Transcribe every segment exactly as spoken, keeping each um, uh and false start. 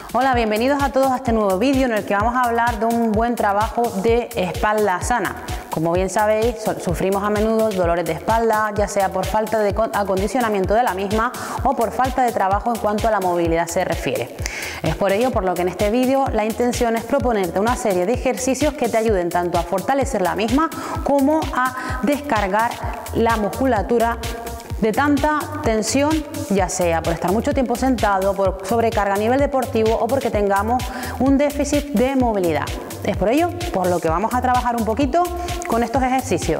Hola, bienvenidos a todos a este nuevo vídeo en el que vamos a hablar de un buen trabajo de espalda sana. Como bien sabéis, sufrimos a menudo dolores de espalda, ya sea por falta de acondicionamiento de la misma o por falta de trabajo en cuanto a la movilidad se refiere. Es por ello por lo que en este vídeo la intención es proponerte una serie de ejercicios que te ayuden tanto a fortalecer la misma como a descargar la musculatura de tanta tensión, ya sea por estar mucho tiempo sentado, por sobrecarga a nivel deportivo o porque tengamos un déficit de movilidad. Es por ello por lo que vamos a trabajar un poquito con estos ejercicios.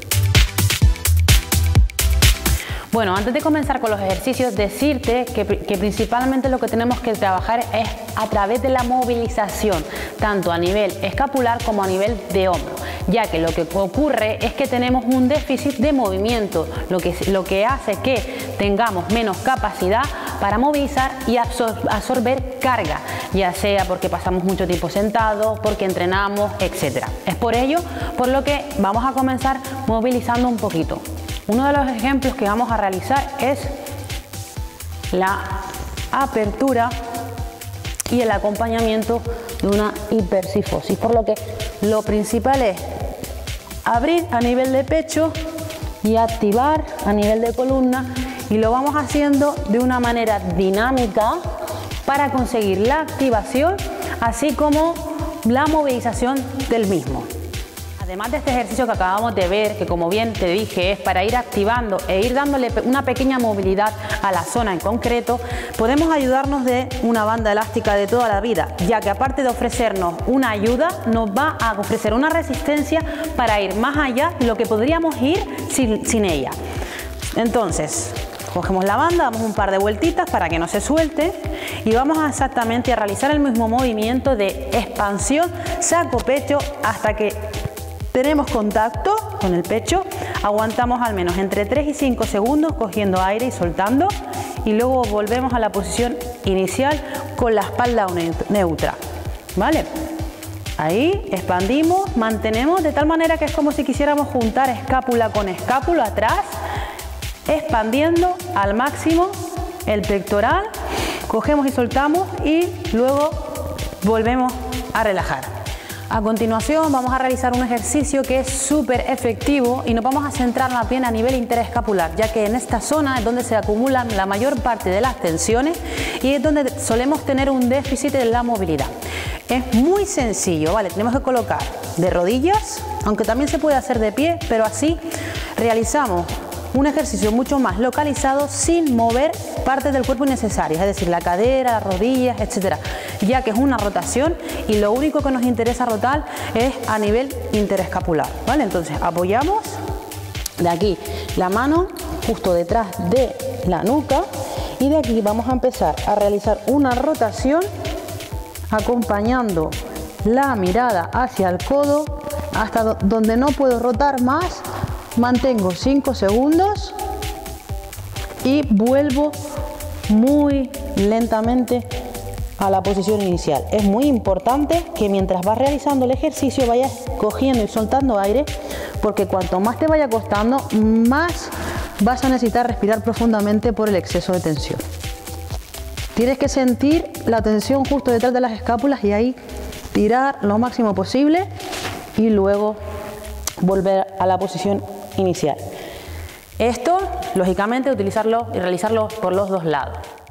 Bueno, antes de comenzar con los ejercicios, decirte que, que principalmente lo que tenemos que trabajar es a través de la movilización, tanto a nivel escapular como a nivel de hombro, ya que lo que ocurre es que tenemos un déficit de movimiento, lo que, lo que hace que tengamos menos capacidad para movilizar y absor absorber carga, ya sea porque pasamos mucho tiempo sentados, porque entrenamos, etcétera. Es por ello por lo que vamos a comenzar movilizando un poquito. Uno de los ejemplos que vamos a realizar es la apertura y el acompañamiento de una hipercifosis, por lo que lo principal es abrir a nivel de pecho y activar a nivel de columna, y lo vamos haciendo de una manera dinámica para conseguir la activación así como la movilización del mismo. Además de este ejercicio que acabamos de ver, que como bien te dije es para ir activando e ir dándole una pequeña movilidad a la zona en concreto, podemos ayudarnos de una banda elástica de toda la vida, ya que aparte de ofrecernos una ayuda, nos va a ofrecer una resistencia para ir más allá de lo que podríamos ir sin, sin ella. Entonces, cogemos la banda, damos un par de vueltitas para que no se suelte y vamos a exactamente a realizar el mismo movimiento de expansión, saco, pecho, hasta que tenemos contacto con el pecho, aguantamos al menos entre tres y cinco segundos cogiendo aire y soltando, y luego volvemos a la posición inicial con la espalda neutra, ¿vale? Ahí expandimos, mantenemos de tal manera que es como si quisiéramos juntar escápula con escápula atrás, expandiendo al máximo el pectoral, cogemos y soltamos y luego volvemos a relajar. A continuación vamos a realizar un ejercicio que es súper efectivo y nos vamos a centrar más bien a nivel interescapular, ya que en esta zona es donde se acumulan la mayor parte de las tensiones y es donde solemos tener un déficit en la movilidad. Es muy sencillo, ¿vale? Tenemos que colocar de rodillas, aunque también se puede hacer de pie, pero así realizamos un ejercicio mucho más localizado sin mover partes del cuerpo innecesarias, es decir, la cadera, las rodillas, etcétera, ya que es una rotación y lo único que nos interesa rotar es a nivel interescapular, ¿vale? Entonces apoyamos de aquí la mano justo detrás de la nuca y de aquí vamos a empezar a realizar una rotación acompañando la mirada hacia el codo hasta donde no puedo rotar más. Mantengo cinco segundos y vuelvo muy lentamente a la posición inicial. Es muy importante que mientras vas realizando el ejercicio vayas cogiendo y soltando aire, porque cuanto más te vaya costando, más vas a necesitar respirar profundamente por el exceso de tensión. Tienes que sentir la tensión justo detrás de las escápulas y ahí tirar lo máximo posible y luego volver a la posición inicial. Esto, lógicamente, utilizarlo y realizarlo por los dos lados.